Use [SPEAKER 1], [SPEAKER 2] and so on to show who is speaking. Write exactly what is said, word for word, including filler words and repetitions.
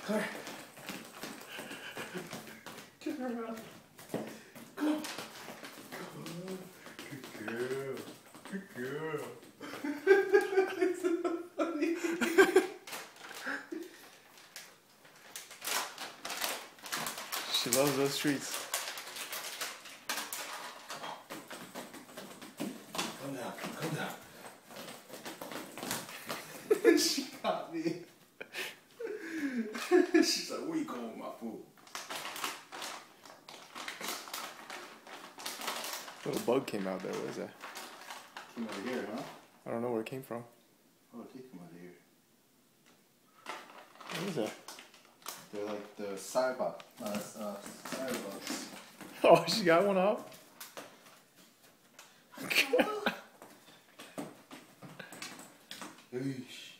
[SPEAKER 1] Alright. Turn around. Go. Go. Good girl. Good girl. It's so funny.
[SPEAKER 2] She loves those treats.
[SPEAKER 1] Come down. Come down. She got me. She's like, where you going with my food?
[SPEAKER 2] Little bug came out there. What is that?
[SPEAKER 1] Came out of here, huh?
[SPEAKER 2] I don't know where it came from.
[SPEAKER 1] Oh, it did come out of here.
[SPEAKER 2] What is that?
[SPEAKER 1] They're like the cyber, uh, uh, cyberbugs.
[SPEAKER 2] Oh, she got one off?
[SPEAKER 1] Eesh.